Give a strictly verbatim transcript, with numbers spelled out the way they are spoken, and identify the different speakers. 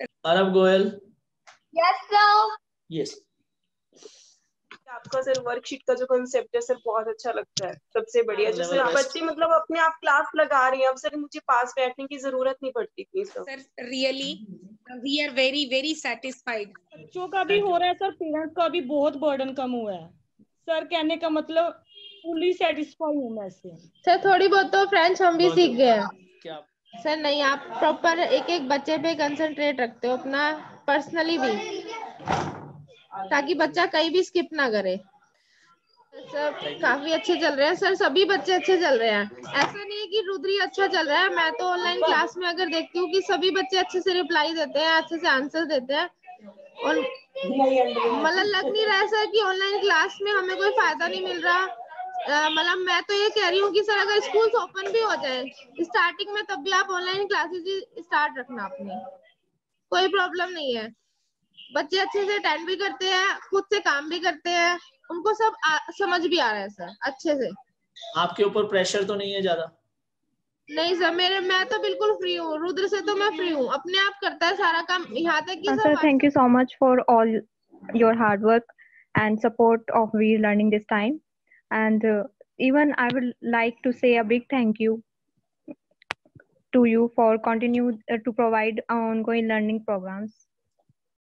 Speaker 1: Arab Goel.
Speaker 2: Yes, sir.
Speaker 1: Yes.
Speaker 3: आपका sir worksheet का जो कॉन्सेप्ट है सर बहुत अच्छा लगता है, सबसे बढ़िया। जैसे बच्चे मतलब अपने आप क्लास लगा रही हैं, अब सर मुझे पास बैठने की जरूरत नहीं पड़ती थी sir.
Speaker 4: Sir really we are very very satisfied.
Speaker 5: बच्चों का भी हो रहा है सर, पेरेंट्स का भी बहुत बर्डन कम हुआ है सर। कहने का मतलब फुली सेटिस्फाई हूँ मैं इससे।
Speaker 6: सर थोड़ी बहुत तो फ्रेंच हम भी सीख गए हैं।
Speaker 1: क्या
Speaker 6: सर नहीं, आप प्रॉपर एक एक बच्चे पे कंसंट्रेट रखते हो अपना पर्सनली भी, ताकि बच्चा कहीं भी स्किप ना करे। सर काफी अच्छे चल रहे हैं सर, सभी बच्चे अच्छे चल रहे हैं। ऐसा नहीं है कि रुद्री अच्छा चल रहा है, मैं तो ऑनलाइन क्लास में अगर देखती हूँ कि सभी बच्चे अच्छे से रिप्लाई देते हैं, अच्छे से आंसर देते हैं, और मतलब लग नहीं रहा है सर कि ऑनलाइन क्लास में हमें कोई फायदा नहीं मिल रहा। मतलब मैं तो ये कह रही हूँ कि सर अगर स्कूल ओपन भी हो जाए स्टार्टिंग में, तब भी आप ऑनलाइन क्लासेस स्टार्ट रखना अपनी, कोई प्रॉब्लम नहीं है। बच्चे अच्छे से अटेंड भी करते हैं, खुद से काम भी करते हैं, उनको सब आ, समझ भी आ रहा है सर अच्छे से।
Speaker 1: आपके ऊपर प्रेशर तो नहीं है ज्यादा?
Speaker 6: नहीं सर, मेरे मैं तो बिल्कुल फ्री हूँ, रुद्र से तो मैं फ्री हूँ, अपने आप करता है सारा काम, यहाँ तक कि
Speaker 7: sir thank you so much for all your hard work and support of We Learning this time, and uh, even I would like to say a big thank you to you for continue uh, to provide ongoing learning programs.